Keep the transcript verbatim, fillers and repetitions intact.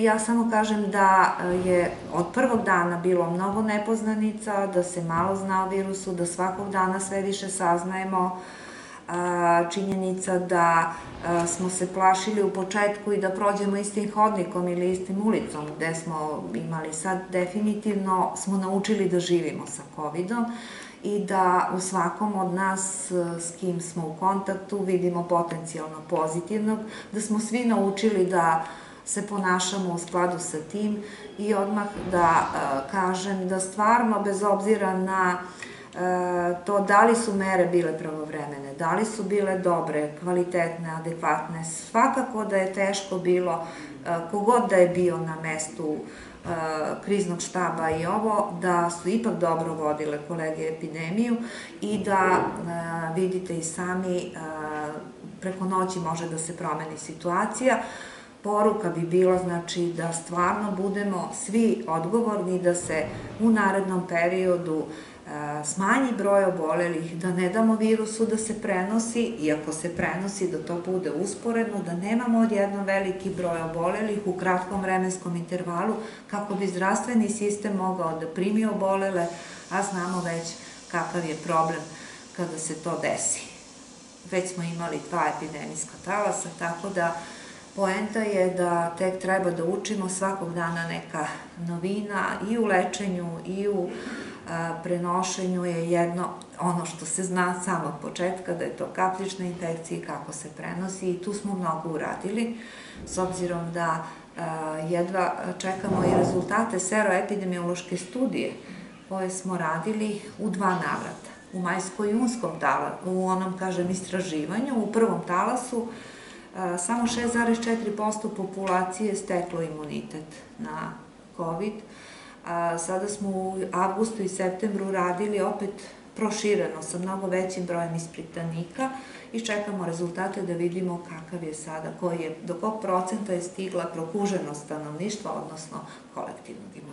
Ja samo kažem da je od prvog dana bilo mnogo nepoznanica, da se malo zna o virusu, da svakog dana sve više saznajemo. Činjenica da smo se plašili u početku i da prođemo istim hodnikom ili istim ulicom gde smo imali, sad definitivno smo naučili da živimo sa kovidom i da u svakom od nas s kim smo u kontaktu vidimo potencijalno pozitivnog, da smo svi naučili da se ponašamo u skladu sa tim i odmah da kažem da stvarno, bez obzira na to da li su mere bile pravovremene, da li su bile dobre, kvalitetne, adekvatne, svakako da je teško bilo, kogod da je bio na mestu kriznog štaba i ovo, da su ipak dobro vodile kolege epidemiju i da vidite i sami preko noći može da se promeni situacija. Poruka bi bila znači da stvarno budemo svi odgovorni, da se u narednom periodu smanji broj obolelih, da ne damo virusu da se prenosi, iako se prenosi da to bude usporedno, da nemamo odjednom veliki broj obolelih u kratkom vremenskom intervalu kako bi zdravstveni sistem mogao da primi obolele, a znamo već kakav je problem kada se to desi. Već smo imali dva epidemijska talasa, tako da poenta je da tek treba da učimo svakog dana neka novina i u lečenju i u prenošenju je jedno, ono što se zna samog početka, da je to kapljična infekcija i kako se prenosi i tu smo mnogo uradili, s obzirom da jedva čekamo i rezultate seroepidemiološke studije koje smo radili u dva navrata. U majsko-junskom talasu, u onom, kažem, istraživanju, u prvom talasu, samo šest zarez četiri posto populacije steklo imunitet na kovid. Sada smo u avgustu i septembru radili opet prošireno sa mnogo većim brojem ispitanika i čekamo rezultate da vidimo kakav je sada, do kog procenta je stigla prokuženost stanovništva, odnosno kolektivnog imuniteta.